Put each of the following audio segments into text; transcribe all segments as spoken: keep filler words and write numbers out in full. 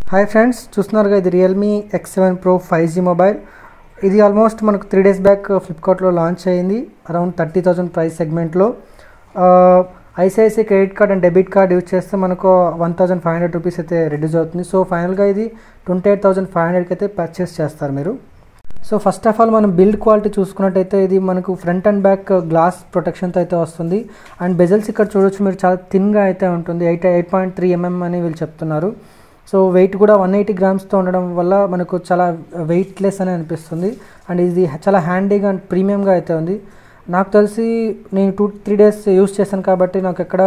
Hi friends, చూస్తున్నారుగా ఇది Realme X seven pro five G mobile. ఇది ఆల్మోస్ట్ మనకు త్రీ డేస్ బ్యాక్ ఫ్లిప్కార్ట్లో లాంచ్ అయ్యింది అరౌండ్ థర్టీ థౌజండ్ ప్రైస్ సెగ్మెంట్లో. ICICI credit card and debit card use చేస్తే మనకు one thousand five hundred rupees అయితే రెడ్యూస్ అవుతుంది. సో ఫైనల్గా ఇది ట్వంటీ ఎయిట్ థౌసండ్ ఫైవ్ హండ్రెడ్కి అయితే పర్చేస్ చేస్తారు మీరు. సో ఫస్ట్ ఆఫ్ ఆల్ మనం బిల్డ్ క్వాలిటీ చూసుకున్నట్టయితే ఇది మనకు ఫ్రంట్ అండ్ బ్యాక్ గ్లాస్ ప్రొటెక్షన్తో అయితే వస్తుంది. అండ్ బెజల్స్ ఇక్కడ చూడొచ్చు మీరు, చాలా థిన్గా అయితే ఉంటుంది. Eight eight point three mm అని వీళ్ళు చెప్తున్నారు. సో వెయిట్ కూడా వన్ ఎయిటీ గ్రామ్స్తో ఉండడం వల్ల మనకు చాలా వెయిట్లెస్ అని అనిపిస్తుంది. అండ్ ఇది చాలా హ్యాండీగా అండ్ ప్రీమియంగా అయితే ఉంది. నాకు తెలిసి నేను టూ త్రీ డేస్ యూస్ చేశాను కాబట్టి నాకు ఎక్కడ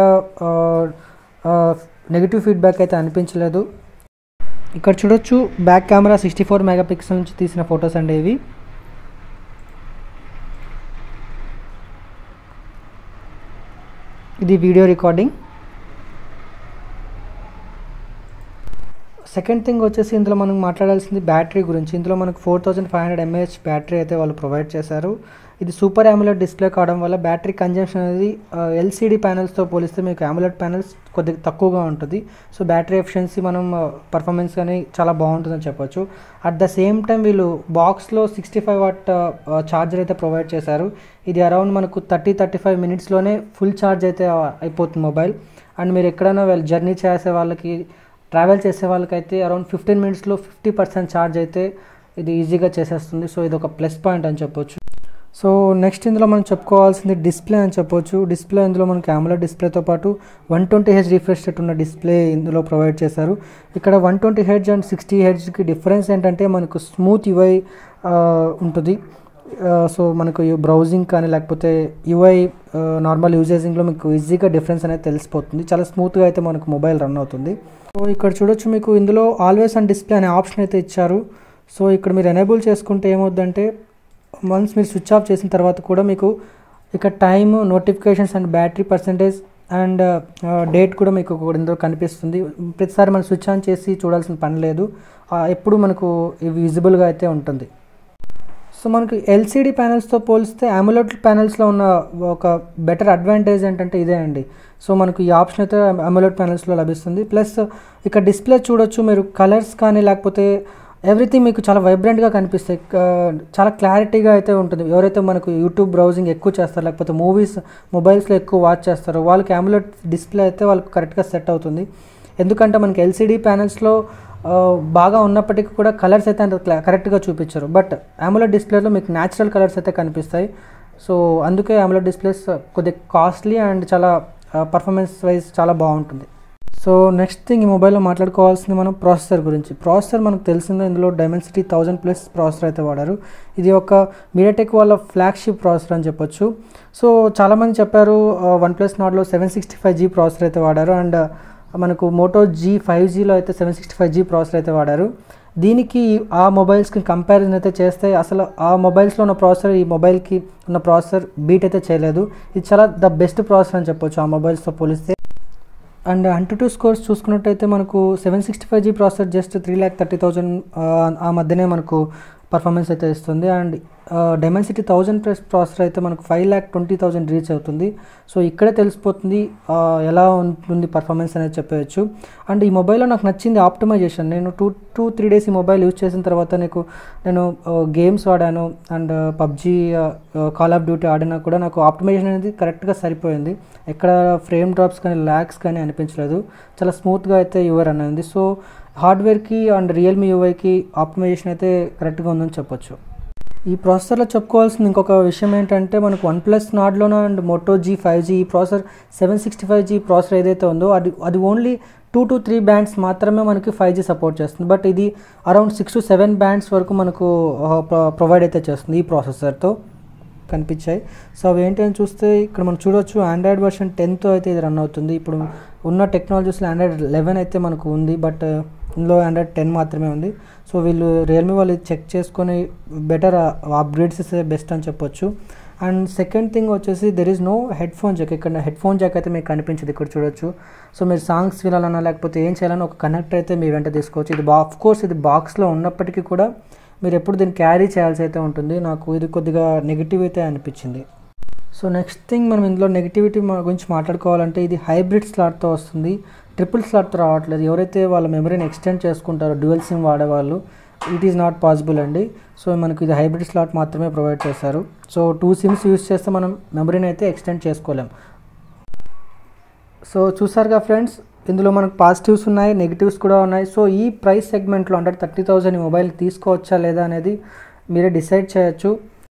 నెగిటివ్ ఫీడ్బ్యాక్ అయితే అనిపించలేదు. ఇక్కడ చూడొచ్చు back camera sixty four megapixel నుంచి తీసిన ఫొటోస్ అండి ఇవి. ఇది వీడియో రికార్డింగ్. సెకండ్ థింగ్ వచ్చేసి ఇందులో మనం మాట్లాడాల్సింది బ్యాటరీ గురించి. ఇందులో మనకు four thousand five hundred mAh battery అయితే వాళ్ళు ప్రొవైడ్ చేశారు. ఇది సూపర్ AMOLED డిస్ప్లే కావడం వల్ల బ్యాటరీ కన్జంప్షన్ అనేది ఎల్సీడీ ప్యానల్స్తో పోలిస్తే మీకు AMOLED ప్యానల్స్ కొద్దిగా తక్కువగా ఉంటుంది. సో బ్యాటరీ ఎఫిషియన్సీ మనం పర్ఫార్మెన్స్ కానీ చాలా బాగుంటుందని చెప్పొచ్చు. అట్ ద సేమ్ టైం వీళ్ళు బాక్స్లో సిక్స్టీ ఫైవ్ వాట్ ఛార్జర్ అయితే ప్రొవైడ్ చేశారు. ఇది అరౌండ్ మనకు థర్టీ థర్టీ ఫైవ్ మినిట్స్లోనే ఫుల్ ఛార్జ్ అయితే అయిపోతుంది మొబైల్. అండ్ మీరు ఎక్కడైనా వాళ్ళు జర్నీ చేసే వాళ్ళకి, ట్రావెల్ చేసే వాళ్ళకైతే అరౌండ్ ఫిఫ్టీన్ మినిట్స్లో ఫిఫ్టీ పర్సెంట్ ఛార్జ్ అయితే ఇది ఈజీగా చేసేస్తుంది. సో ఇది ఒక ప్లస్ పాయింట్ అని చెప్పొచ్చు. సో నెక్స్ట్ ఇందులో మనం చెప్పుకోవాల్సింది డిస్ప్లే అని చెప్పొచ్చు. డిస్ప్లే ఇందులో మనకి AMOLED డిస్ప్లేతో పాటు one twenty H refresh rate ఉన్న డిస్ప్లే ఇందులో ప్రొవైడ్ చేశారు. ఇక్కడ one twenty H and sixty హెచ్కి డిఫరెన్స్ ఏంటంటే మనకు స్మూత్ యూఐ ఉంటుంది. సో మనకు బ్రౌజింగ్ కానీ లేకపోతే యూఐ నార్మల్ యూజేజింగ్లో మీకు ఈజీగా డిఫరెన్స్ అనేది తెలిసిపోతుంది. చాలా స్మూత్గా అయితే మనకు మొబైల్ రన్ అవుతుంది. సో ఇక్కడ చూడొచ్చు మీకు ఇందులో ఆల్వేస్ ఆన్ డిస్ప్లే అనే ఆప్షన్ అయితే ఇచ్చారు. సో ఇక్కడ మీరు ఎనేబుల్ చేసుకుంటే ఏమవుద్దంటే వన్స్ మీరు స్విచ్ ఆఫ్ చేసిన తర్వాత కూడా మీకు ఇక్కడ time, notifications and battery percentage and date కూడా మీకు ఇందులో కనిపిస్తుంది. ప్రతిసారి మనం స్విచ్ ఆన్ చేసి చూడాల్సిన పని లేదు, ఎప్పుడు మనకు ఇవి విజిబుల్గా అయితే ఉంటుంది. సో మనకి ఎల్సీడీ ప్యానల్స్తో పోలిస్తే AMOLED ప్యానల్స్లో ఉన్న ఒక బెటర్ అడ్వాంటేజ్ ఏంటంటే ఇదే అండి. సో మనకు ఈ ఆప్షన్ అయితే AMOLED ప్యానల్స్లో లభిస్తుంది. ప్లస్ ఇక్కడ డిస్ప్లే చూడొచ్చు మీరు, కలర్స్ కానీ లేకపోతే ఎవ్రీథింగ్ మీకు చాలా వైబ్రెంట్గా కనిపిస్తాయి. చాలా క్లారిటీగా అయితే ఉంటుంది. ఎవరైతే మనకు యూట్యూబ్ బ్రౌజింగ్ ఎక్కువ చేస్తారో లేకపోతే మూవీస్ మొబైల్స్లో ఎక్కువ వాచ్ చేస్తారో వాళ్ళకి AMOLED డిస్ప్లే అయితే వాళ్ళకి కరెక్ట్గా సెట్ అవుతుంది. ఎందుకంటే మనకి ఎల్సీడీ ప్యానల్స్లో బాగా ఉన్నప్పటికీ కూడా కలర్స్ అయితే అంత కరెక్ట్గా చూపించారు. బట్ AMOLED డిస్ప్లేలో మీకు న్యాచురల్ కలర్స్ అయితే కనిపిస్తాయి. సో అందుకే AMOLED డిస్ప్లేస్ కొద్దిగా కాస్ట్లీ అండ్ చాలా పర్ఫార్మెన్స్ వైజ్ చాలా బాగుంటుంది. సో నెక్స్ట్ థింగ్ ఈ మొబైల్లో మాట్లాడుకోవాల్సింది మనం ప్రాసెసర్ గురించి. ప్రాసెసర్ మనకు తెలిసిందో ఇందులో డైమెన్సిటీ థౌజండ్ ప్లస్ ప్రాసెసర్ అయితే వాడారు. ఇది ఒక మీడియాటెక్ వాళ్ళ ఫ్లాగ్షిప్ ప్రాసెసర్ అని చెప్పొచ్చు. సో చాలామంది చెప్పారు వన్ ప్లస్ నాట్లో seven sixty five G processor అయితే వాడారు. అండ్ మనకు మోటో జీ ఫైవ్ జీలో అయితే seven sixty five G processor అయితే వాడారు. దీనికి ఆ మొబైల్స్కి కంపారిజన్ అయితే చేస్తే అసలు ఆ మొబైల్స్లో ఉన్న ప్రాసెసర్ ఈ మొబైల్కి ఉన్న ప్రాసెసర్ బీట్ అయితే చేయలేదు. ఇది చాలా ద బెస్ట్ ప్రాసెసర్ అని చెప్పొచ్చు ఆ మొబైల్స్తో పోలిస్తే. అండ్ అంటూ స్కోర్స్ చూసుకున్నట్టయితే మనకు seven sixty five G processor just three lakh thirty thousand ఆ మధ్యనే మనకు పర్ఫార్మెన్స్ అయితే ఇస్తుంది. And Dimensity thousand plus processor అయితే మనకు five lakh twenty thousand reach అవుతుంది. సో ఇక్కడే తెలిసిపోతుంది ఎలా ఉంటుంది పర్ఫార్మెన్స్ అనేది చెప్పవచ్చు. అండ్ ఈ మొబైల్లో నాకు నచ్చింది ఆప్టిమైజేషన్. నేను టూ టూ త్రీ డేస్ ఈ మొబైల్ యూజ్ చేసిన తర్వాత నీకు నేను గేమ్స్ ఆడాను and PUBG, call of duty ఆడినా కూడా నాకు ఆప్టిమైజేషన్ అనేది కరెక్ట్గా సరిపోయింది. ఎక్కడ ఫ్రేమ్ డ్రాప్స్ కానీ ల్యాగ్స్ కానీ అనిపించలేదు. చాలా స్మూత్గా అయితే యూఐ రన్ అయింది. సో హార్డ్వేర్కి అండ్ రియల్మీ యూఐకి ఆప్టిమైజేషన్ అయితే కరెక్ట్గా ఉందని చెప్పొచ్చు. ఈ ప్రాసెసర్లో చెప్పుకోవాల్సిన ఇంకొక విషయం ఏంటంటే మనకు వన్ ప్లస్ నాడ్లోనో and Moto G five G ఈ processor seven sixty five G processor ఏదైతే ఉందో అది అది only two to three bands మాత్రమే మనకి ఫైవ్ జీ సపోర్ట్ చేస్తుంది. బట్ ఇది around six to seven bands వరకు మనకు ప్రొవైడ్ అయితే చేస్తుంది ఈ ప్రాసెసర్తో కనిపించాయి. సో అవి ఏంటి అని చూస్తే ఇక్కడ మనం చూడొచ్చు ఆండ్రాయిడ్ వర్షన్ టెన్తో అయితే ఇది రన్ అవుతుంది. ఇప్పుడు ఉన్న టెక్నాలజీస్లో ఆండ్రాయిడ్ లెవెన్ అయితే మనకు ఉంది, బట్ ఇందులో ఆండ్రాయిడ్ టెన్ మాత్రమే ఉంది. సో వీళ్ళు రియల్మీ వాళ్ళు చెక్ చేసుకొని బెటర్ అప్గ్రేడ్స్ ఇస్తే బెస్ట్ అని చెప్పొచ్చు. అండ్ సెకండ్ థింగ్ వచ్చేసి there is no headphone jack. ఇక్కడ హెడ్ ఫోన్ జాక్ అయితే మీకు కనిపించదు ఇక్కడ చూడొచ్చు. సో మీరు సాంగ్స్ వినాలన్నా లేకపోతే ఏం చేయాలన్నా ఒక కనెక్టర్ అయితే మీ వెంట తీసుకోవచ్చు. ఇది ఆఫ్ కోర్స్ ఇది బాక్స్లో ఉన్నప్పటికీ కూడా మీరు ఎప్పుడు దీన్ని క్యారీ చేయాల్సి అయితే ఉంటుంది. నాకు ఇది కొద్దిగా నెగిటివ్ అయితే అనిపించింది. సో నెక్స్ట్ థింగ్ మనం ఇందులో నెగిటివిటీ గురించి మాట్లాడుకోవాలంటే ఇది హైబ్రిడ్ స్లాట్తో వస్తుంది. ట్రిపుల్ స్లాట్తో రావట్లేదు. ఎవరైతే వాళ్ళ మెమరీని ఎక్స్టెండ్ చేసుకుంటారో డ్యూయల్ సిమ్ వాడేవాళ్ళు, ఇట్ ఈస్ నాట్ పాసిబుల్ అండి. సో మనకు ఇది హైబ్రిడ్ స్లాట్ మాత్రమే ప్రొవైడ్ చేశారు. సో టూ సిమ్స్ యూస్ చేస్తే మనం మెమరీని అయితే ఎక్స్టెండ్ చేసుకోలేం. సో చూసారుగా ఫ్రెండ్స్, ఇందులో మనకు పాజిటివ్స్ ఉన్నాయి, నెగిటివ్స్ కూడా ఉన్నాయి. సో ఈ ప్రైస్ సెగ్మెంట్లో అంటే థర్టీ థౌజండ్ ఈ మొబైల్ తీసుకోవచ్చా లేదా అనేది మీరే డిసైడ్ చేయొచ్చు.